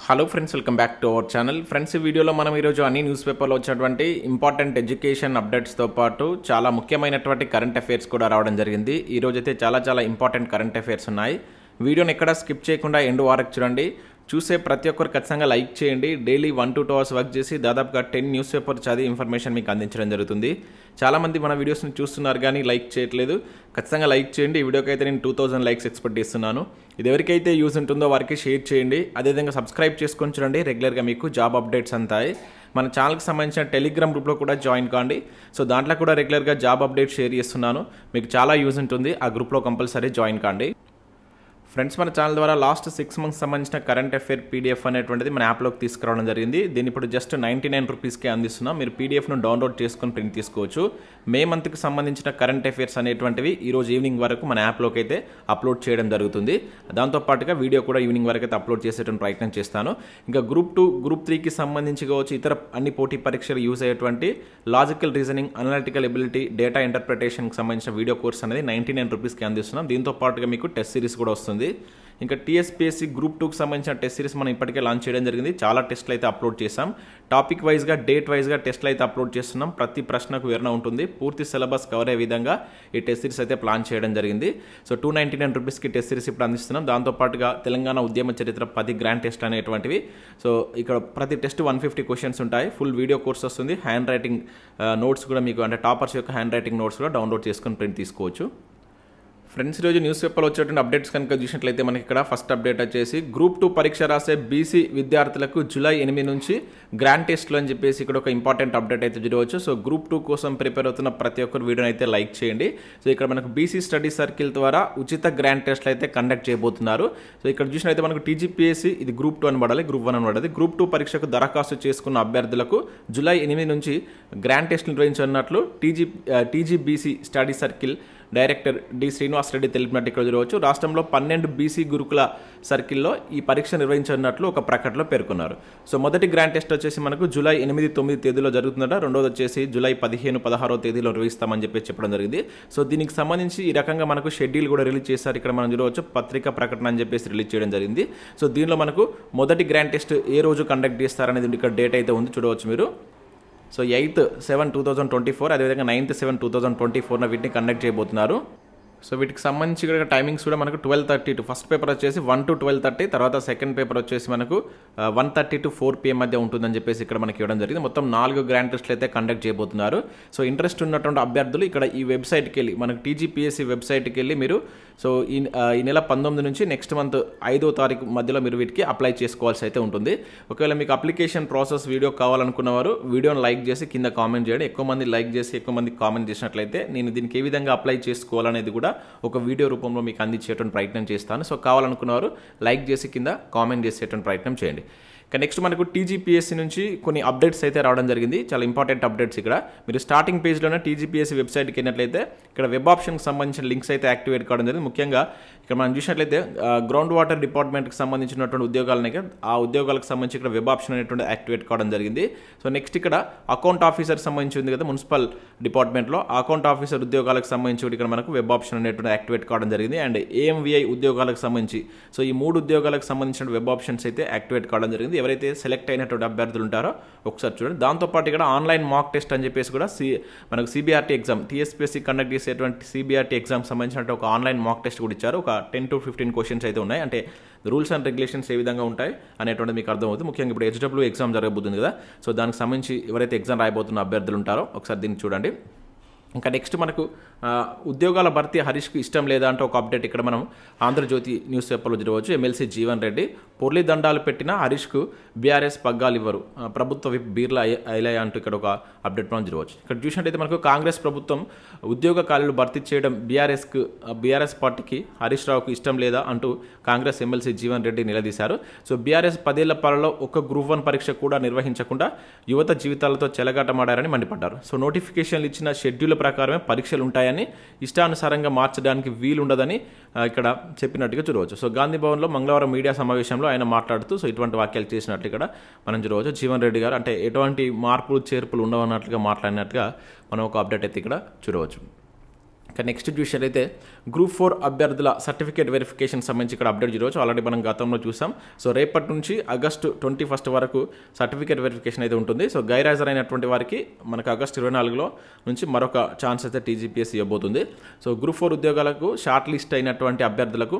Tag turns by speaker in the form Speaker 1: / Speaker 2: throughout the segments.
Speaker 1: Hello friends, welcome back to our channel. Friends, ఈ వీడియోలో మనం ఈరోజు అన్ని న్యూస్ పేపర్లో వచ్చినటువంటి ఇంపార్టెంట్ ఎడ్యుకేషన్ అప్డేట్స్తో పాటు చాలా ముఖ్యమైనటువంటి కరెంట్ అఫైర్స్ కూడా రావడం జరిగింది. ఈరోజు అయితే చాలా ఇంపార్టెంట్ కరెంట్ అఫైర్స్ ఉన్నాయి. వీడియోని ఎక్కడ స్కిప్ చేయకుండా ఎండ్ వరకు చూడండి. చూసే ప్రతి ఒక్కరు ఖచ్చితంగా లైక్ చేయండి. డైలీ 1 to 2 hours వర్క్ చేసి దాదాపుగా 10 న్యూస్ పేపర్ చదివి ఇన్ఫర్మేషన్ మీకు అందించడం జరుగుతుంది. చాలామంది మన వీడియోస్ని చూస్తున్నారు కానీ లైక్ చేయట్లేదు. ఖచ్చితంగా లైక్ చేయండి. ఈ వీడియోకి అయితే నేను 2000 లైక్స్ ఎక్స్పెక్ట్ చేస్తున్నాను. ఇది ఎవరికైతే యూజ్ ఉంటుందో వారికి షేర్ చేయండి. అదేవిధంగా సబ్స్క్రైబ్ చేసుకొని చూడండి. రెగ్యులర్గా మీకు జాబ్ అప్డేట్స్ అంతాయి. మన ఛానల్కి సంబంధించిన టెలిగ్రామ్ గ్రూప్లో కూడా జాయిన్ కాండి. సో దాంట్లో కూడా రెగ్యులర్గా జాబ్ అప్డేట్ షేర్ చేస్తున్నాను. మీకు చాలా యూజ్ ఉంటుంది. ఆ గ్రూప్లో కంపల్సరీ జాయిన్ కాండి. ఫ్రెండ్స్, మన ఛానల్ ద్వారా లాస్ట్ 6 months సంబంధించిన కరెంట్ అఫైర్ పీడిఎఫ్ అనేటువంటిది మన యాప్లోకి తీసుకురావడం జరిగింది. దీన్ని ఇప్పుడు జస్ట్ 99 రూపీస్కే అందిస్తున్నాం. మీరు పీడిఎఫ్ను డౌన్లోడ్ చేసుకొని ప్రింట్ తీసుకోవచ్చు. మే మంత్కి సంబంధించిన కరెంట్ అఫైర్స్ అనేటువంటివి ఈరోజు ఈవినింగ్ వరకు మన యాప్లోకి అయితే అప్లోడ్ చేయడం జరుగుతుంది. దాంతోపాటుగా వీడియో కూడా ఈవినింగ్ వరకు అయితే అప్లోడ్ చేసేటువంటి ప్రయత్నం చేస్తాను. ఇంకా గ్రూప్ 2, గ్రూప్ 3కి సంబంధించి కావచ్చు, ఇతర అన్ని పోటీ పరీక్షలు యూజ్ అయ్యేటువంటి logical reasoning, analytical ability, data ఇంటర్ప్రిటేషన్కి సంబంధించిన వీడియో కోర్స్ అనేది 99 రూపీస్కి అందిస్తున్నాం. దీంతో పాటుగా మీకు టెస్ట్ సిరీస్ కూడా వస్తుంది. ఇంకా టీఎస్పీఎస్సీ గ్రూప్ 2కి సంబంధించిన టెస్ట్ సిరీస్ మనం ఇప్పటికే లాంచ్ చేయడం జరిగింది. చాలా టెస్ట్లు అయితే అప్లోడ్ చేసాం. టాపిక్ వైజ్గా, డేట్ వైజ్గా టెస్ట్లు అయితే అప్లోడ్ చేస్తున్నాం. ప్రతి ప్రశ్నకు వివరణ ఉంటుంది. పూర్తి సిలబస్ కవర్ అయ్యే విధంగా ఈ టెస్ట్ సిరీస్ అయితే ప్లాన్ చేయడం జరిగింది. సో 299 రూపీస్కి టెస్ట్ సిరీస్ ఇప్పుడు అందిస్తున్నాం. దాంతోపాటుగా తెలంగాణ ఉద్యమ చరిత్ర 10 గ్రాండ్ టెస్ట్ అనేటువంటివి. సో ఇక్కడ ప్రతి టెస్ట్ 150 క్వశ్చన్స్ ఉంటాయి. ఫుల్ వీడియో కోర్స్ వస్తుంది. హ్యాండ్ రైటింగ్ నోట్స్ కూడా మీకు, అంటే టాపర్స్ యొక్క హ్యాండ్ రైటింగ్ నోట్స్ కూడా డౌన్లోడ్ చేసుకొని ప్రింట్ తీసుకోవచ్చు. ఫ్రెండ్స్, ఈరోజు న్యూస్ పేపర్లో వచ్చేటువంటి అప్డేట్స్ కనుక చూసినట్లయితే మనకి ఇక్కడ ఫస్ట్ అప్డేట్ వచ్చేసి గ్రూప్ 2 పరీక్ష రాసే బీసీ విద్యార్థులకు జూలై 8 నుంచి గ్రాండ్ టెస్ట్లు అని చెప్పేసి ఇక్కడ ఒక ఇంపార్టెంట్ అప్డేట్ అయితే చూడవచ్చు. సో గ్రూప్ 2 కోసం ప్రిపేర్ అవుతున్న ప్రతి ఒక్కరు వీడియోని అయితే లైక్ చేయండి. సో ఇక్కడ మనకు బీసీ స్టడీ సర్కిల్ ద్వారా ఉచిత గ్రాండ్ టెస్ట్లు అయితే కండక్ట్ చేయబోతున్నారు. సో ఇక్కడ చూసినట్లయితే మనకు టీజీపీఎస్సీ ఇది గ్రూప్ 2 అని పడాలి, గ్రూప్ 1 అని పడాలి. గ్రూప్ 2 పరీక్షకు దరఖాస్తు చేసుకున్న అభ్యర్థులకు జూలై 8 నుంచి గ్రాండ్ టెస్టులు నిర్వహించనున్నట్లు TGBC study circle director D Srinivas Reddy తెలిపినట్టు ఇక్కడ చూడవచ్చు. రాష్ట్రంలో 12 బీసీ గురుకుల సర్కిల్లో ఈ పరీక్ష నిర్వహించనున్నట్లు ఒక ప్రకటనలో పేర్కొన్నారు. సో మొదటి గ్రాండ్ టెస్ట్ వచ్చేసి మనకు జూలై 8, 9 తేదీలో జరుగుతుందట. రెండోది వచ్చేసి జూలై 15, 16 తేదీలో నిర్వహిస్తామని చెప్పడం జరిగింది. సో దీనికి సంబంధించి ఈ రకంగా మనకు షెడ్యూల్ కూడా రిలీజ్ చేశారు. ఇక్కడ మనం చూడవచ్చు, పత్రికా ప్రకటన అని చెప్పేసి రిలీజ్ చేయడం జరిగింది. సో దీనిలో మనకు మొదటి గ్రాండ్ టెస్ట్ ఏ రోజు కండక్ట్ చేస్తారనేది ఇక్కడ డేట్ అయితే ఉంది, చూడవచ్చు మీరు. సో 8/7/2024, అదేవిధంగా 9/7/2024 వీటిని కండక్ట్ చేయబోతున్నారు. సో వీటికి సంబంధించి ఇక్కడ టైమింగ్స్ కూడా మనకు 12:30 to ఫస్ట్ పేపర్ వచ్చేసి 1 to 12:30, తర్వాత సెకండ్ పేపర్ వచ్చేసి మనకు 1:30 to 4 PM మధ్య ఉంటుందని చెప్పేసి ఇక్కడ మనకి ఇవ్వడం జరిగింది. మొత్తం 4 గ్రాండ్ టెస్ట్లు అయితే కండక్ట్ చేయబోతున్నారు. సో ఇంట్రెస్ట్ ఉన్నటువంటి అభ్యర్థులు ఇక్కడ ఈ వెబ్సైట్కి వెళ్ళి, మనకు టీజీపీఎస్సీ వెబ్సైట్కి వెళ్ళి మీరు సో ఈ నెల 19 నుంచి నెక్స్ట్ మంత్ 5వ తారీఖు మధ్యలో మీరు వీటికి అప్లై చేసుకోవాల్సి అయితే ఉంటుంది. ఒకవేళ మీకు అప్లికేషన్ ప్రాసెస్ వీడియో కావాలనుకున్నవారు వీడియోని లైక్ చేసి కింద కామెంట్ చేయండి. ఎక్కువ మంది లైక్ చేసి ఎక్కువ మంది కామెంట్ చేసినట్లయితే నేను దీనికి ఏ విధంగా అప్లై చేసుకోవాలనేది కూడా ఒక వీడియో రూపంలో మీకు అందించేటువంటి ప్రయత్నం చేస్తాను. సో కావాలనుకున్నవారు లైక్ చేసి కింద కామెంట్ చేసేటువంటి ప్రయత్నం చేయండి. ఇక నెక్స్ట్ మనకు టీజీపీఎస్సీ నుంచి కొన్ని అప్డేట్స్ అయితే రావడం జరిగింది. చాలా ఇంపార్టెంట్ అప్డేట్స్. ఇక్కడ మీరు స్టార్టింగ్ పేజ్లోనే టీజీపీఎస్సీ వెబ్సైట్కి వెళ్ళినట్లయితే ఇక్కడ వెబ్ ఆప్షన్కి సంబంధించిన లింక్స్ అయితే యాక్టివేట్ కావడం జరిగింది. ముఖ్యంగా ఇక్కడ మనం చూసినట్లయితే గ్రౌండ్ వాటర్ డిపార్ట్మెంట్కి సంబంధించినటువంటి ఉద్యోగాలనే, ఆ ఉద్యోగాలకు సంబంధించి ఇక్కడ వెబ్ ఆప్షన్ అనేటువంటి యాక్టివేట్ కావడం జరిగింది. సో నెక్స్ట్ ఇక్కడ అకౌంట్ ఆఫీసర్ సంబంధించి ఉంది కదా, మున్సిపల్ డిపార్ట్మెంట్లో అకౌంట్ ఆఫీసర్ ఉద్యోగాలకు సంబంధించి ఇక్కడ మనకు వెబ్ ఆప్షన్ అనేటువంటి యాక్టివేట్ కావడం జరిగింది. అండ్ ఏఎంవిఐ ఉద్యోగాలకు సంబంధించి, సో ఈ 3 ఉద్యోగాలకు సంబంధించిన వెబ్ ఆప్షన్స్ అయితే యాక్టివేట్ కావడం జరిగింది. ఎవరైతే సెలెక్ట్ అయినటువంటి అభ్యర్థులు ఉంటారో ఒకసారి చూడండి. దాంతోపాటు ఇక్కడ ఆన్లైన్ మాక్ టెస్ట్ అని చెప్పేసి కూడా మనకు సిబిఆర్టీ ఎగ్జామ్, టీఎస్పీఎస్సీ కండక్ట్ చేసేటువంటి సిబిఆర్టీ ఎగ్జామ్ సంబంధించిన ఒక ఆన్లైన్ మాక్ టెస్ట్ కూడా ఇచ్చారు. ఒక 10 to 15 క్వశ్చన్స్ అయితే ఉన్నాయి. అంటే రూల్స్ అండ్ రెగ్యులేషన్స్ ఏ విధంగా ఉంటాయి అనేటువంటిది మీకు అర్థమవుతుంది. ముఖ్యంగా ఇప్పుడు హెచ్డబ్ల్యూ ఎగ్జామ్ జరగబోతుంది కదా, సో దానికి సంబంధించి ఎవరైతే ఎగ్జామ్ రాయబోతున్న అభ్యర్థులు ఉంటారో ఒకసారి దీన్ని చూడండి. ఇంకా నెక్స్ట్ మనకు ఉద్యోగాల భర్తీ హరీష్కు ఇష్టం లేదా అంటే ఒక అప్డేట్ ఇక్కడ మనం ఆంధ్రజ్యోతి న్యూస్ పేపర్లో చూడవచ్చు. ఎమ్మెల్సీ జీవన్ రెడ్డి పొర్లి దండాలు పెట్టిన హరీష్కు బీఆర్ఎస్ పగ్గాలు ఇవ్వరు, ప్రభుత్వ విప్ బీర్లా ఐలయ్య అంటూ ఇక్కడ ఒక అప్డేట్ మనం చూడవచ్చు. ఇక్కడ చూసినట్టయితే మనకు కాంగ్రెస్ ప్రభుత్వం ఉద్యోగ ఖాళీలు భర్తీ చేయడం బీఆర్ఎస్ పార్టీకి హరీష్ రావుకు ఇష్టం లేదా అంటూ కాంగ్రెస్ ఎమ్మెల్సీ జీవన్ రెడ్డి నిలదీశారు. సో బీఆర్ఎస్ 10 ఏళ్ల పాలలో ఒక్క గ్రూప్ 1 పరీక్ష కూడా నిర్వహించకుండా యువత జీవితాలతో చెలగాటమాడారని మండిపడ్డారు. సో నోటిఫికేషన్లు ఇచ్చిన షెడ్యూల్ ప్రకారమే పరీక్షలు ఉంటాయని, ఇష్టానుసారంగా మార్చడానికి వీలుండదని ఇక్కడ చెప్పినట్టుగా చూడవచ్చు. సో గాంధీ భవన్లో మంగళవారం మీడియా సమావేశంలో ఆయన మాట్లాడుతూ సో ఇటువంటి వాక్యాలు చేసినట్లు ఇక్కడ మనం చూడవచ్చు. జీవన్ రెడ్డి గారు అంటే ఎటువంటి మార్పులు చేర్పులు ఉండవన్నట్లుగా మాట్లాడినట్టుగా మనం ఒక అప్డేట్ అయితే ఇక్కడ చూడవచ్చు. ఇక నెక్స్ట్ చూసినట్లయితే గ్రూప్ 4 అభ్యర్థుల సర్టిఫికేట్ వెరిఫికేషన్ సంబంధించి ఇక్కడ అప్డేట్ చేయవచ్చు. ఆల్రెడీ మనం గతంలో చూసాం. సో రేపటి నుంచి ఆగస్టు 21 వరకు సర్టిఫికేట్ వెరిఫికేషన్ అయితే ఉంటుంది. సో గైర్హాజరైనటువంటి వారికి మనకు ఆగస్టు 24లో నుంచి మరొక ఛాన్స్ అయితే టీజీపీఎస్సీ ఇవ్వబోతుంది. సో గ్రూప్ 4 ఉద్యోగాలకు షార్ట్ లిస్ట్ అయినటువంటి అభ్యర్థులకు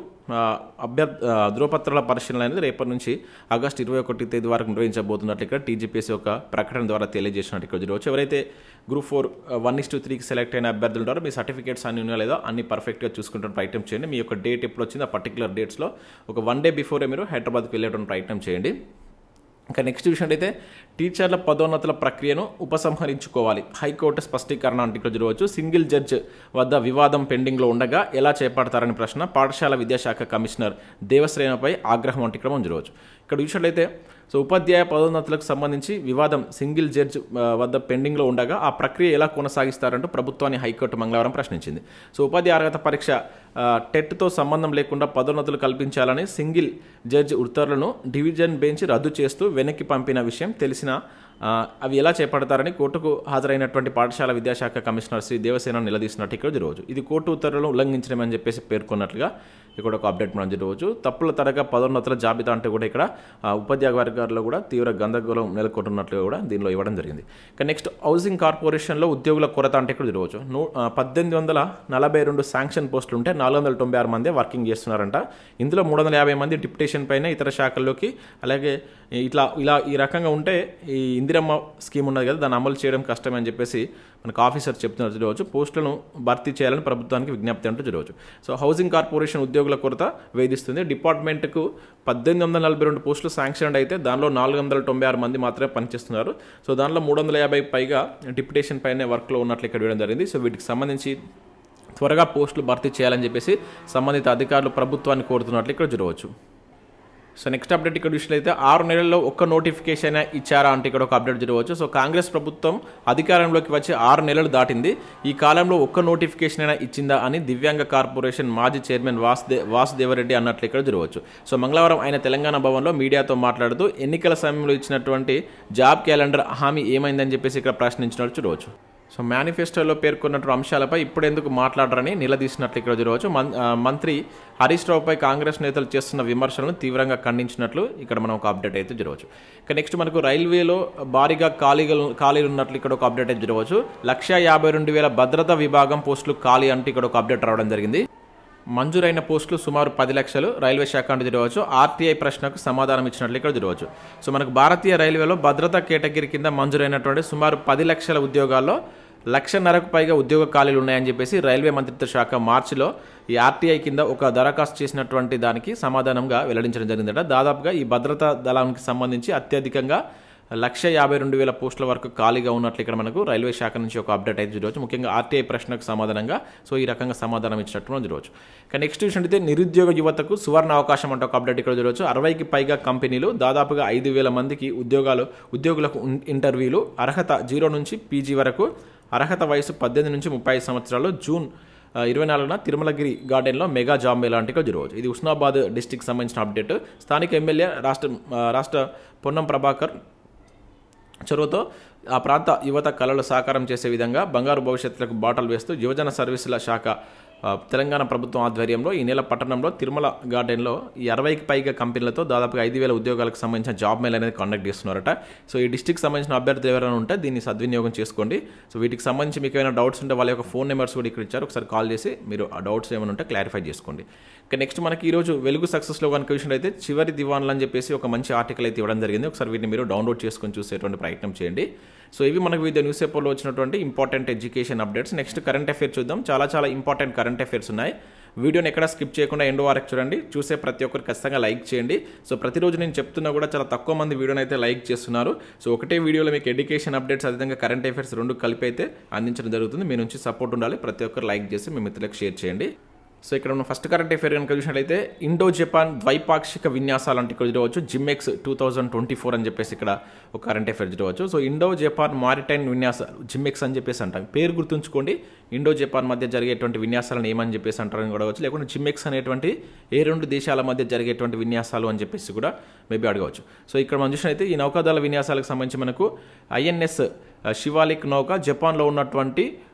Speaker 1: ధృవపత్రాల పరిశీలన అనేది రేపటి నుంచి ఆగస్టు 21 తేదీ వరకు నిర్వహించబోతున్నట్లు ఇక్కడ టీజీపీఎస్సీ ఒక ప్రకటన ద్వారా తెలియజేసినట్టు ఇక్కడ చూడవచ్చు. ఎవరైతే గ్రూప్ 4 1:3కి సెలెక్ట్ అయిన అభ్యర్థులు ఉంటారో మీ సర్టిఫికేట్స్ అన్ని ఉన్నాయో లేదో అన్ని పర్ఫెక్ట్గా చూసుకుంటున్న ప్రయత్నం చేయండి. మీ యొక్క డేట్ ఎప్పుడు వచ్చింది ఆ పర్టికులర్ డేట్స్లో ఒక 1 డే బిఫోరే మీరు హైదరాబాద్కి వెళ్ళేటువంటి ప్రయత్నం చేయండి. ఇంకా నెక్స్ట్ విషయం అయితే టీచర్ల పదోన్నతుల ప్రక్రియను ఉపసంహరించుకోవాలి. హైకోర్టు స్పష్టీకరణ అంటే ఇక్కడ చూడవచ్చు. సింగిల్ జడ్జ్ వద్ద వివాదం పెండింగ్లో ఉండగా ఎలా చేపడతారని ప్రశ్న. పాఠశాల విద్యాశాఖ కమిషనర్ దేవశ్రేణపై ఆగ్రహం అంటే ఇక్కడ మనం చూడవచ్చు. ఇక్కడ చూసినట్లయితే సో ఉపాధ్యాయ పదోన్నతులకు సంబంధించి వివాదం సింగిల్ జడ్జ్ వద్ద పెండింగ్లో ఉండగా ఆ ప్రక్రియ ఎలా కొనసాగిస్తారంటూ ప్రభుత్వాన్ని హైకోర్టు మంగళవారం ప్రశ్నించింది. సో ఉపాధ్యాయ అర్హత పరీక్ష టెట్తో సంబంధం లేకుండా పదోన్నతులు కల్పించాలని సింగిల్ జడ్జ్ ఉత్తర్వులను డివిజన్ బెంచ్ రద్దు చేస్తూ వెనక్కి పంపిన విషయం తెలిసిన అవి ఎలా చేపడతారని కోర్టుకు హాజరైనటువంటి పాఠశాల విద్యాశాఖ కమిషనర్ శ్రీ దేవసేన నిలదీసినట్టు ఇక్కడ జరగవచ్చు. ఇది కోర్టు ఉత్తర్వులను ఉల్లంఘించడమని చెప్పేసి పేర్కొన్నట్లుగా ఇక్కడ ఒక అప్డేట్ మనం జరగవచ్చు. తప్పుల తరగా పదోన్నతుల జాబితా అంటే కూడా ఇక్కడ ఉపాధ్యాయ వర్గాల్లో కూడా తీవ్ర గందరగోళం నెలకొంటున్నట్లుగా కూడా దీనిలో ఇవ్వడం జరిగింది. ఇక నెక్స్ట్ హౌసింగ్ కార్పొరేషన్లో ఉద్యోగుల కొరత అంటే ఇక్కడ జరగవచ్చు. 1842 శాంక్షన్ పోస్టులు ఉంటే 496 మంది వర్కింగ్ చేస్తున్నారంట. ఇందులో 350 మంది డిప్యుటేషన్ పైన ఇతర శాఖల్లోకి, అలాగే ఇలా ఈ రకంగా ఉంటే ఈ ఇందిరమ్మ స్కీమ్ ఉన్నది కదా దాన్ని అమలు చేయడం కష్టమే అని చెప్పేసి మనకు ఆఫీసర్ చెప్తున్నారు చూడవచ్చు. పోస్టులను భర్తీ చేయాలని ప్రభుత్వానికి విజ్ఞప్తి అంటూ చూడవచ్చు. సో హౌసింగ్ కార్పొరేషన్ ఉద్యోగుల కొరత వేధిస్తుంది. డిపార్ట్మెంట్కు 1842 పోస్టులు శాంక్షన్ అయితే దానిలో 496 మంది మాత్రమే పనిచేస్తున్నారు. సో దానిలో 350 పైగా డిప్యుటేషన్ పైనే వర్క్లో ఉన్నట్లు ఇక్కడ వేయడం జరిగింది. సో వీటికి సంబంధించి త్వరగా పోస్టులు భర్తీ చేయాలని చెప్పేసి సంబంధిత అధికారులు ప్రభుత్వాన్ని కోరుతున్నట్లు ఇక్కడ చూడవచ్చు. సో నెక్స్ట్ అప్డేట్ ఇక్కడ చూసినట్లయితే 6 నెలల్లో ఒక్క నోటిఫికేషన్ ఇచ్చారా అంటే ఇక్కడ ఒక అప్డేట్ జరగవచ్చు. సో కాంగ్రెస్ ప్రభుత్వం అధికారంలోకి వచ్చి 6 నెలలు దాటింది. ఈ కాలంలో ఒక్క నోటిఫికేషన్ అయినా ఇచ్చిందా అని దివ్యాంగ కార్పొరేషన్ మాజీ చైర్మన్ వాసుదేవరెడ్డి అన్నట్లు ఇక్కడ జరగవచ్చు. సో మంగళవారం ఆయన తెలంగాణ భవన్లో మీడియాతో మాట్లాడుతూ ఎన్నికల సమయంలో ఇచ్చినటువంటి జాబ్ క్యాలెండర్ హామీ ఏమైందని చెప్పేసి ఇక్కడ ప్రశ్నించినట్టు చూడవచ్చు. సో మేనిఫెస్టోలో పేర్కొన్నటువంటి అంశాలపై ఇప్పుడెందుకు మాట్లాడరని నిలదీసినట్లు ఇక్కడ జరగవచ్చు. మంత్రి హరీష్ రావుపై కాంగ్రెస్ నేతలు చేస్తున్న విమర్శలను తీవ్రంగా ఖండించినట్లు ఇక్కడ మనం ఒక అప్డేట్ అయితే జరగవచ్చు. ఇక నెక్స్ట్ మనకు రైల్వేలో భారీగా ఖాళీలు ఉన్నట్లు ఇక్కడ ఒక అప్డేట్ అయితే జరగవచ్చు. 152,000 భద్రతా విభాగం పోస్టులు ఖాళీ అంటే ఇక్కడ ఒక అప్డేట్ రావడం జరిగింది. మంజూరైన పోస్టులు సుమారు 10 లక్షలు. రైల్వే శాఖ అంటే జరగవచ్చు. ఆర్టీఐ ప్రశ్నకు సమాధానం ఇచ్చినట్లు ఇక్కడ జరగవచ్చు. సో మనకు భారతీయ రైల్వేలో భద్రతా కేటగిరీ కింద మంజూరైనటువంటి సుమారు 10 లక్షల ఉద్యోగాల్లో 1,50,000కు పైగా ఉద్యోగ ఖాళీలు ఉన్నాయని చెప్పేసి రైల్వే మంత్రిత్వ శాఖ మార్చిలో ఈ ఆర్టీఐ కింద ఒక దరఖాస్తు చేసినటువంటి దానికి సమాధానంగా వెల్లడించడం జరిగిందట. దాదాపుగా ఈ భద్రతా దళానికి సంబంధించి అత్యధికంగా 152,000 పోస్టుల వరకు ఖాళీగా ఉన్నట్లు ఇక్కడ మనకు రైల్వే శాఖ నుంచి ఒక అప్డేట్ అయితే చూడవచ్చు. ముఖ్యంగా ఆర్టీఐ ప్రశ్నకు సమాధానంగా సో ఈ రకంగా సమాధానం ఇచ్చినట్టు మనం చూడవచ్చు. ఇక నెక్స్ట్ విషయం అయితే నిరుద్యోగ యువతకు సువర్ణ అవకాశం అంటే ఒక అప్డేట్ ఇక్కడ చూడవచ్చు. 60కి పైగా కంపెనీలు దాదాపుగా 5,000 మందికి ఉద్యోగులకు ఇంటర్వ్యూలు. అర్హత 0 నుంచి పీజీ వరకు. అర్హత వయసు 18 నుంచి 35 సంవత్సరాలు. జూన్ 24న తిరుమలగిరి గార్డెన్లో మెగా జాబ్ మేళా అంటే చూడవచ్చు. ఇది ఉస్నాబాద్ డిస్టిక్ సంబంధించిన అప్డేట్. స్థానిక ఎమ్మెల్యే రాష్ట్ర పొన్నం ప్రభాకర్ చొరవతో ఆ ప్రాంత యువత కళలు సాకారం చేసే విధంగా బంగారు భవిష్యత్తులకు బాటలు వేస్తూ యువజన సర్వీసుల శాఖ తెలంగాణ ప్రభుత్వం ఆధ్వర్యంలో ఈ నెల పట్టణంలో తిరుమల గార్డెన్లో ఈ 60కి పైగా కంపెనీలతో దాదాపుగా 5,000 ఉద్యోగాలకు సంబంధించిన జాబ్ మేళ అనేది కండక్ట్ చేస్తున్నారట. సో ఈ డిస్ట్రిక్ట్ సంబంధించిన అభ్యర్థులు ఎవరైనా ఉంటే దీన్ని సద్వినియోగం చేసుకోండి. సో వీటికి సంబంధించి మీకు ఏమైనా డౌట్స్ ఉంటే వాళ్ళ యొక్క ఫోన్ నెంబర్స్ కూడా ఇక్కడ ఇచ్చారు. ఒకసారి కాల్ చేసి మీరు ఆ డౌట్స్ ఏమైనా ఉంటే క్లారిఫై చేసుకోండి. ఇక నెక్స్ట్ మనకి ఈరోజు వెలుగు సక్సెస్లో కనుక విషయం అయితే చివరి దివాన్లు అని చెప్పేసి ఒక మంచి ఆర్టికల్ అయితే ఇవ్వడం జరిగింది. ఒకసారి వీటిని మీరు డౌన్లోడ్ చేసుకొని చూసేటువంటి ప్రయత్నం చేయండి. సో ఇవి మనకు వివిధ న్యూస్ పేపర్లో వచ్చినటువంటి important education updates. Next current affairs చూద్దాం. చాలా ఇంపార్టెంట్ కరెంట్ అఫైర్స్ ఉన్నాయి. వీడియోని ఎక్కడ స్కిప్ చేయకుండా ఎండ్ వరకు చూడండి. చూసే ప్రతి ఒక్కరు ఖచ్చితంగా లైక్ చేయండి. సో ప్రతిరోజు నేను చెప్తున్నా కూడా చాలా తక్కువ మంది వీడియోని అయితే లైక్ చేస్తున్నారు. సో ఒకటే వీడియోలో మీకు ఎడ్యుకేషన్ అప్డేట్స్ అదేవిధంగా కరెంట్ అఫైర్స్ రెండు కలిపి అయితే అందించడం జరుగుతుంది. మీ నుంచి సపోర్ట్ ఉండాలి. ప్రతి ఒక్కరు లైక్ చేసి మీ మిత్రులకు షేర్ చేయండి. సో ఇక్కడ మనం ఫస్ట్ కరెంట్ అఫైర్ కనుక చూసినట్లయితే ఇండో జపాన్ ద్వైపాక్షిక విన్యాసాలు అంటే ఇక్కడ చూడవచ్చు. జిమ్మెక్స్ 2024 అని చెప్పేసి ఇక్కడ ఒక కరెంట్ అఫైర్ చూడవచ్చు. సో ఇండో జపాన్ మారిటైన్ విన్యాసాలు జిమ్మెక్స్ అని చెప్పేసి అంటాం. పేరు గుర్తుంచుకోండి. ఇండో జపాన్ మధ్య జరిగేటువంటి విన్యాసాలను ఏమని చెప్పేసి అంటారని కూడా అడగవచ్చు. లేకుంటే జిమ్మెక్స్ అనేటువంటి ఏ రెండు దేశాల మధ్య జరిగేటువంటి విన్యాసాలు అని చెప్పేసి కూడా మేబీ అడగవచ్చు. సో ఇక్కడ మనం చూసినట్లయితే ఈ నౌకాదళ విన్యాసాలకు సంబంధించి మనకు INS శివాలిక్ నౌక జపాన్లో ఉన్నటువంటి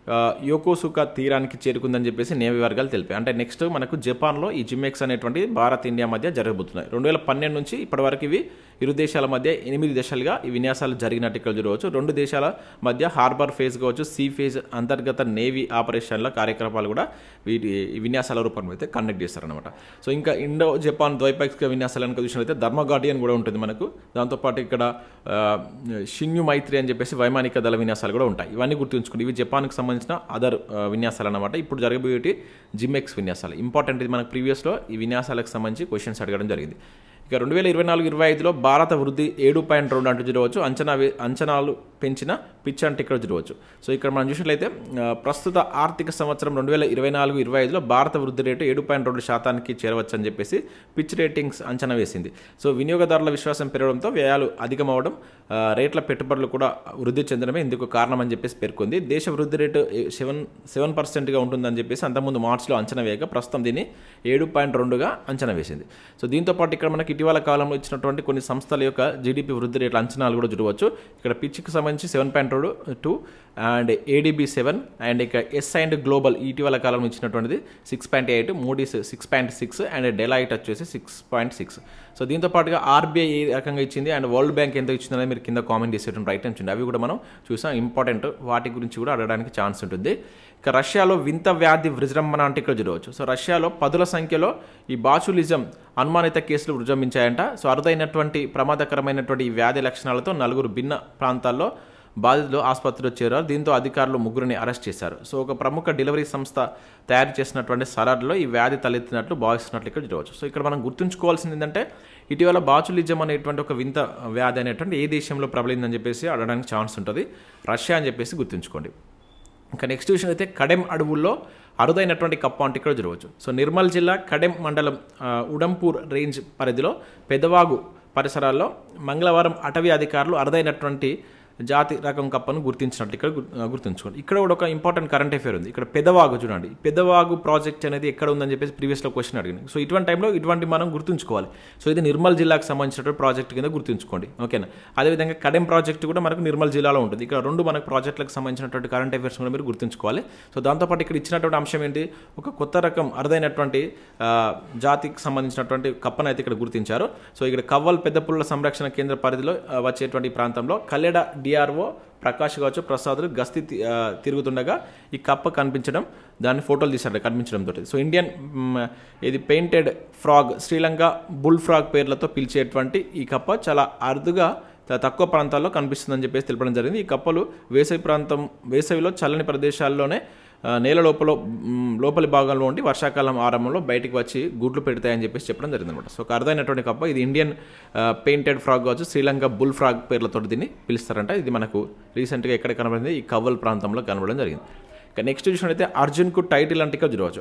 Speaker 1: యోకోసుకా తీరానికి చేరుకుందని చెప్పేసి నేవీ వర్గాలు తెలిపాయి. అంటే నెక్స్ట్ మనకు జపాన్లో ఈ జిమ్మెక్స్ అనేటువంటి భారత్ ఇండియా మధ్య జరగబోతున్నాయి. 2012 నుంచి ఇప్పటివరకు ఇవి ఇరు దేశాల మధ్య 8 దశలుగా ఈ విన్యాసాలు జరిగినట్టు ఇక్కడ చూడవచ్చు. 2 దేశాల మధ్య హార్బర్ ఫేజ్ కావచ్చు, సీ ఫేజ్, అంతర్గత నేవీ ఆపరేషన్ల కార్యకలాపాలు కూడా ఈ విన్యాసాల రూపంలో అయితే కండక్ట్ చేస్తారనమాట. సో ఇంకా ఇండో జపాన్ ద్వైపాక్షిక విన్యాసాలను చూసినట్లయితే ధర్మ గార్డియన్ కూడా ఉంటుంది మనకు. దాంతోపాటు ఇక్కడ షిన్యు మైత్రి అని చెప్పేసి వైమానిక దళ విన్యాసాలు కూడా ఉంటాయి. ఇవన్నీ గుర్తుంచుకోండి. ఇవి జపాన్కి సంబంధించిన అదర్ విన్యాసాలు అనమాట. ఇప్పుడు జరగబోయేటి జిమ్మెక్స్ విన్యాసాలు ఇంపార్టెంట్. ఇది మనకు ప్రీవియస్లో ఈ విన్యాసాలకు సంబంధించి క్వశ్చన్స్ అడగడం జరిగింది. ఇక 2024-25లో భారత వృద్ధి 7.2 అంటూ చూడవచ్చు. అంచనాలు పెంచిన పిచ్ అంటే ఇక్కడ చూడవచ్చు. సో ఇక్కడ మనం చూసినట్లయితే ప్రస్తుత ఆర్థిక సంవత్సరం 2024-25లో భారత వృద్ధి రేటు 7.2% చేరవచ్చని చెప్పేసి పిచ్ రేటింగ్స్ అంచనా వేసింది. సో వినియోగదారుల విశ్వాసం పెరగడంతో వ్యయాలు అధికమవడం, రేట్ల పెట్టుబడులు కూడా వృద్ధి చెందడమే ఇందుకు కారణం అని చెప్పేసి పేర్కొంది. దేశ వృద్ధి రేటు 7% ఉంటుందని చెప్పేసి అంతకుముందు మార్చిలో అంచనా వేయగా ప్రస్తుతం దీన్ని 7.2గా అంచనా వేసింది. సో దీంతోపాటు ఇక్కడ మనకి ఇటీవల కాలంలో ఇచ్చినటువంటి కొన్ని సంస్థల యొక్క జీడిపి వృద్ధి రేట్ల అంచనాలు కూడా చూడవచ్చు. ఇక్కడ పిచ్కి సంబంధించి 7.2 అండ్ ఏడీబీ 7 అండ్ ఇక ఎస్ అండ్ గ్లోబల్ ఇటీవల కాలంలో ఇచ్చినటువంటిది 6.8, మూడీస్ 6.6 అండ్ డెలాయిట్ వచ్చేసి 6.6. సో దీంతో పాటుగా ఆర్బీఐ ఏ రకంగా ఇచ్చింది అండ్ వరల్డ్ బ్యాంక్ ఎంత ఇచ్చిందనేది మీరు కింద కామెంట్ చేసేటువంటి రైట్ అండ్ అవి కూడా మనం చూసాం. ఇంపార్టెంట్ వాటి గురించి కూడా అడగడానికి ఛాన్స్ ఉంటుంది. ఇక రష్యాలో వింత వ్యాధి విజృంభణ అంటే ఇక్కడ చూడవచ్చు. సో రష్యాలో పదుల సంఖ్యలో ఈ బాచులిజం అనుమానిత కేసులు విజృంభించాయంట. సో అరుదైనటువంటి ప్రమాదకరమైనటువంటి ఈ వ్యాధి లక్షణాలతో 4 భిన్న ప్రాంతాల్లో బాధితులు ఆసుపత్రిలో చేరారు. దీంతో అధికారులు 3 అరెస్ట్ చేశారు. సో ఒక ప్రముఖ డెలివరీ సంస్థ తయారు చేసినటువంటి సలాడ్లో ఈ వ్యాధి తలెత్తినట్లు భావిస్తున్నట్లు ఇక్కడ చూడవచ్చు. సో ఇక్కడ మనం గుర్తుంచుకోవాల్సింది ఏంటంటే ఇటీవల బాచులిజం అనేటువంటి ఒక వింత వ్యాధి అనేటువంటి ఏ దేశంలో ప్రబలిందని చెప్పేసి అడగడానికి ఛాన్స్ ఉంటుంది. రష్యా అని చెప్పేసి గుర్తుంచుకోండి. ఇంకా నెక్స్ట్ విషయం అయితే కడెం అడవుల్లో అరుదైనటువంటి కప్ప అంటే ఇక్కడ చూడవచ్చు. సో నిర్మల్ జిల్లా కడెం మండలం ఉడంపూర్ రేంజ్ పరిధిలో పెదవాగు పరిసరాల్లో మంగళవారం అటవీ అధికారులు అరుదైనటువంటి జాతి రకం కప్పను గుర్తించినట్టు ఇక్కడ గుర్తుంచుకోండి. ఇక్కడ కూడా ఒక ఇంపార్టెంట్ కరెంట్ అఫేర్ ఉంది. ఇక్కడ పెదవాగు చూడండి. పెదవాగు ప్రాజెక్ట్ అనేది ఎక్కడ ఉందని చెప్పేసి ప్రీవియస్లో క్వశ్చన్ అడిగింది. సో ఇటువంటి టైంలో ఇటువంటి మనం గుర్తుంచుకోవాలి. సో ఇది నిర్మల్ జిల్లాకు సంబంధించినటువంటి ప్రాజెక్ట్ కింద గుర్తుంచుకోండి. ఓకేనా. అదేవిధంగా కడెం ప్రాజెక్ట్ కూడా మనకు నిర్మల్ జిల్లాలో ఉంటుంది. ఇక్కడ 2 మనకు ప్రాజెక్టులకు సంబంధించినటువంటి కరెంట్ అఫేర్స్ కూడా మీరు గుర్తుంచుకోవాలి. సో దాంతోపాటు ఇక్కడ ఇచ్చినటువంటి అంశం ఏంటి, ఒక కొత్త రకం అరుదైనటువంటి జాతికి సంబంధించినటువంటి కప్పను అయితే ఇక్కడ గుర్తించారు. సో ఇక్కడ కవ్వల్ పెద్ద పుల్ల సంరక్షణ కేంద్ర పరిధిలో వచ్చేటువంటి ప్రాంతంలో కల్లెడ డిఆర్ఓ ప్రకాష్ కావచ్చు ప్రసాద్ గస్తీ తిరుగుతుండగా ఈ కప్ప కనిపించడం, దాన్ని ఫోటోలు తీశారు కనిపించడంతో. సో ఇండియన్ ఇది painted frog, Sri Lanka bull frog పేర్లతో పిలిచేటువంటి ఈ కప్ప చాలా అరుదుగా తక్కువ ప్రాంతాల్లో కనిపిస్తుందని చెప్పేసి తెలపడం జరిగింది. ఈ కప్పలు వేసవిలో చల్లని ప్రదేశాల్లోనే నేల లోపలి భాగంలో ఉండి వర్షాకాలం ఆరంభంలో బయటికి వచ్చి గుడ్లు పెడతాయని చెప్పేసి చెప్పడం జరిగింది అనమాట. సో ఒక అరుదైనటువంటి కప్ప ఇది ఇండియన్ పెయింటెడ్ ఫ్రాగ్ కావచ్చు, శ్రీలంక బుల్ ఫ్రాగ్ పేర్లతో దీన్ని పిలుస్తారంట. ఇది మనకు రీసెంట్గా ఎక్కడ కనబడింది, ఈ కవ్వల్ ప్రాంతంలో కనబడడం జరిగింది. ఇక నెక్స్ట్ చూసినట్లయితే అర్జున్కు టైటిల్ అంటే చూడవచ్చు.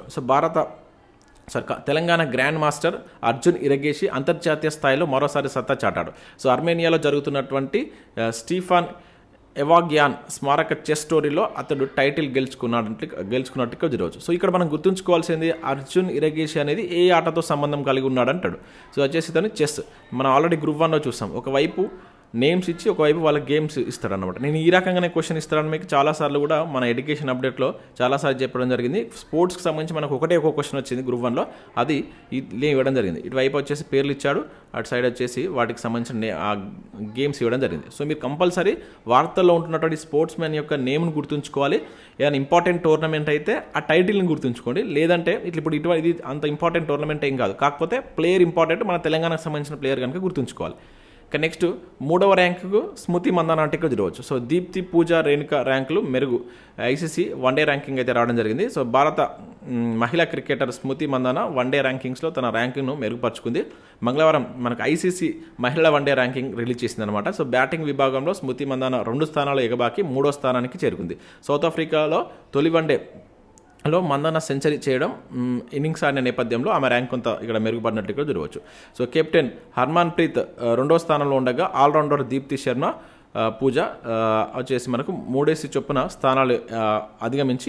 Speaker 1: So Telangana grand master Arjun Erigaisi అంతర్జాతీయ స్థాయిలో మరోసారి సత్తా చాటాడు. సో అర్మేనియాలో జరుగుతున్నటువంటి ఎవాగ్యాన్ స్మారక చెస్ స్టోరీలో అతడు టైటిల్ గెలుచుకున్నట్టుగా చూడవచ్చు. సో ఇక్కడ మనం గుర్తుంచుకోవాల్సింది అర్జున్ ఇరగేషి అనేది ఏ ఆటతో సంబంధం కలిగి ఉన్నాడు అంటాడు. సో వచ్చేసి ఇతను చెస్. మనం ఆల్రెడీ గ్రూప్ 1లో చూసాం. ఒకవైపు నేమ్స్ ఇచ్చి ఒకవైపు వాళ్ళకి గేమ్స్ ఇస్తాడనమాట. నేను ఈ రకంగానే క్వశ్చన్ ఇస్తానని మీకు చాలాసార్లు కూడా మన ఎడ్యుకేషన్ అప్డేట్లో చాలాసార్లు చెప్పడం జరిగింది. స్పోర్ట్స్కి సంబంధించి మనకు ఒక క్వశ్చన్ వచ్చింది గ్రూప్ 1లో, అది ఇవ్వడం జరిగింది. ఇటువైపు వచ్చేసి పేర్లు ఇచ్చాడు, అటు సైడ్ వచ్చేసి వాటికి సంబంధించిన గేమ్స్ ఇవ్వడం జరిగింది. సో మీరు కంపల్సరీ వార్తల్లో ఉంటున్నటువంటి స్పోర్ట్స్ మ్యాన్ యొక్క నేమ్ను గుర్తుంచుకోవాలి. ఏదైనా ఇంపార్టెంట్ టోర్నమెంట్ అయితే ఆ టైటిల్ని గుర్తుంచుకోండి. లేదంటే ఇప్పుడు ఇది అంత ఇంపార్టెంట్ టోర్నమెంట్ ఏం కాదు, కాకపోతే ప్లేయర్ ఇంపార్టెంట్, మన తెలంగాణకు సంబంధించిన ప్లేయర్ కనుక గుర్తుంచుకోవాలి. ఇక నెక్స్ట్ 3వ ర్యాంకుకు స్మృతి మందాన అంటే ఇక్కడ చూడవచ్చు. సో దీప్తి పూజ రేణుక ర్యాంకులు మెరుగు, ఐసీసీ వన్డే ర్యాంకింగ్ అయితే రావడం జరిగింది. సో భారత మహిళా క్రికెటర్ స్మృతి మందాన వన్డే ర్యాంకింగ్స్లో తన ర్యాంకింగ్ను మెరుగుపరుచుకుంది. మంగళవారం మనకు ఐసీసీ మహిళా వన్డే ర్యాంకింగ్ రిలీజ్ చేసింది అనమాట. సో బ్యాటింగ్ విభాగంలో స్మృతి మందాన 2 స్థానాలు ఎగబాకి 3వ స్థానానికి చేరుకుంది. సౌత్ ఆఫ్రికాలో తొలి వన్డేలో మందాన సెంచరీ చేయడం, ఇన్నింగ్స్ ఆడిన నేపథ్యంలో ఆమె ర్యాంక్ కొంత ఇక్కడ మెరుగుపడినట్టు ఇక్కడ చూడవచ్చు. సో కెప్టెన్ హర్మన్ ప్రీత్ 2వ స్థానంలో ఉండగా ఆల్రౌండర్ దీప్తి శర్మ పూజ వచ్చేసి మనకు 3 చొప్పున స్థానాలు అధిగమించి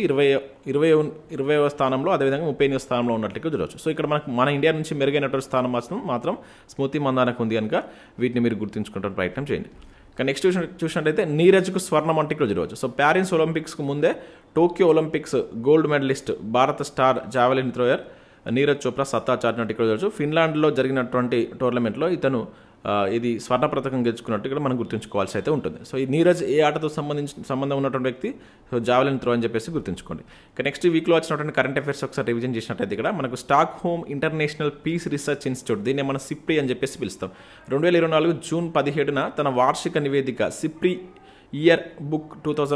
Speaker 1: 20వ స్థానంలో, అదేవిధంగా 38వ స్థానంలో ఉన్నట్లుగా చూడవచ్చు. సో ఇక్కడ మన ఇండియా నుంచి మెరుగైనటువంటి స్థానం మాత్రం స్మృతి మందానకు ఉంది కనుక వీటిని మీరు గుర్తుంచుకుంటే ప్రయత్నం చేయండి. నెక్స్ట్ చూసినట్టయితే నీరజ్కు స్వర్ణం అంటే ఇక్కడ చూడవచ్చు. సో ప్యారిస్ ఒలింపిక్స్కు ముందే టోక్యో ఒలింపిక్స్ గోల్డ్ మెడలిస్ట్ భారత star javelin thrower Neeraj Chopra సత్తా చాటినట్టు ఇక్కడ చూడవచ్చు. ఫిన్లాండ్లో జరిగినటువంటి టోర్నమెంట్లో ఇతను ఇది స్వర్ణ పథకం గెలుచుకున్నట్టు ఇక్కడ మనం గుర్తుంచుకోవాల్సి అయితే ఉంటుంది. సో ఈ నీరజ్ ఏ ఆటతో సంబంధం ఉన్నటువంటి వ్యక్తి, సో జావెలిన్ త్రో అని చెప్పేసి గుర్తుంచుకోండి. ఇక నెక్స్ట్ వీక్లో వచ్చినటువంటి కరెంట్ అఫైర్స్ ఒకసారి రివిజన్ చేసినట్టయితే ఇక్కడ మనకు Stockholm international peace research institute, దీన్ని మనం సిప్రి అని చెప్పేసి పిలుస్తాం, 2024 జూన్ 17న తన వార్షిక నివేదిక సిప్రి ఇయర్ బుక్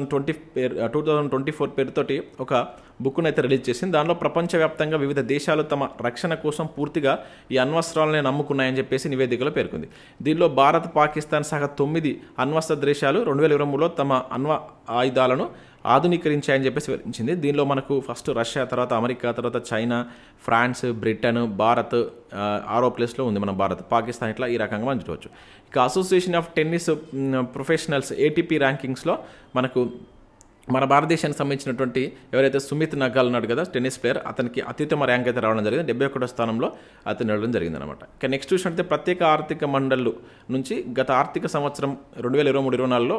Speaker 1: 2024 పేరుతోటి ఒక బుక్ను అయితే రిలీజ్ చేసింది. దానిలో ప్రపంచవ్యాప్తంగా వివిధ దేశాలు తమ రక్షణ కోసం పూర్తిగా ఈ అణ్వస్త్రాలనే నమ్ముకున్నాయని చెప్పేసి నివేదికలో పేర్కొంది. దీనిలో భారత్, పాకిస్తాన్ సహా 9 అణ్వస్త్ర దేశాలు 2023లో తమ అణ్వ ఆయుధాలను ఆధునీకరించాయని చెప్పేసి వివరించింది. దీనిలో మనకు ఫస్ట్ రష్యా, తర్వాత అమెరికా, తర్వాత చైనా, ఫ్రాన్స్, బ్రిటన్, భారత్ 6వ ప్లేస్లో ఉంది మన భారత్, పాకిస్తాన్ ఇట్లా ఈ రకంగా మనం చూడవచ్చు. ఇక association of tennis professionals ATP ర్యాంకింగ్స్లో మనకు మన భారతదేశానికి సంబంధించినటువంటి ఎవరైతే సుమిత్ నగాల్ ఉన్నాడు కదా టెన్నిస్ ప్లేయర్, అతనికి అత్యుత్తమ ర్యాంక్ అయితే రావడం జరిగింది, 71వ స్థానంలో అతను వెళ్ళడం జరిగిందనమాట. ఇక నెక్స్ట్ చూసినట్లయితే ప్రత్యేక ఆర్థిక మండళ్ళు నుంచి గత ఆర్థిక సంవత్సరం 2023-24లో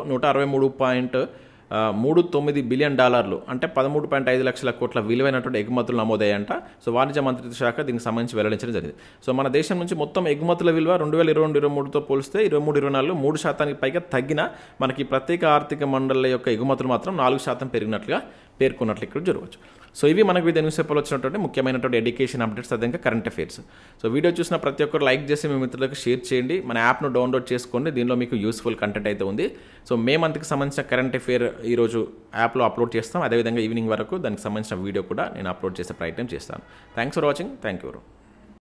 Speaker 1: 163.39 బిలియన్ డాలర్లు అంటే 13.5 లక్షల కోట్ల విలువైనటువంటి ఎగుమతులు నమోదయ్యాయంట. సో వాణిజ్య మంత్రిత్వ శాఖ దీనికి సంబంధించి వెల్లడించడం జరిగింది. సో మన దేశం నుంచి మొత్తం ఎగుమతుల విలువ 2022-23తో పోలిస్తే 23-24 3% పైగా తగ్గిన మనకి ప్రత్యేక ఆర్థిక మండళ్ళ యొక్క ఎగుమతులు మాత్రం 4% పెరిగినట్లుగా పేర్కొన్నట్లు ఇక్కడ జరగవచ్చు. సో ఇవి మనకు వివిధ న్యూస్ పేపర్లో వచ్చినటువంటి ముఖ్యమైనటువంటి ఎడ్యుకేషన్ అప్డేట్స్, అదేవిధంగా కరెంట్ అఫైర్స్. సో వీడియో చూసిన ప్రతి ఒక్కరు లైక్ చేసి మీ మిత్రులకు షేర్ చేయండి. మన యాప్ను డౌన్లోడ్ చేసుకోండి, దీనిలో మీకు యూస్ఫుల్ కంటెంట్ అయితే ఉంది. సో మే మంత్కి సంబంధించిన కరెంట్ అఫైర్ ఈరోజు యాప్లో అప్లోడ్ చేస్తాం, అదేవిధంగా ఈవినింగ్ వరకు దానికి సంబంధించిన వీడియో కూడా నేను అప్లోడ్ చేసే ప్రయత్నం చేస్తాను. Thanks for watching. Thank you.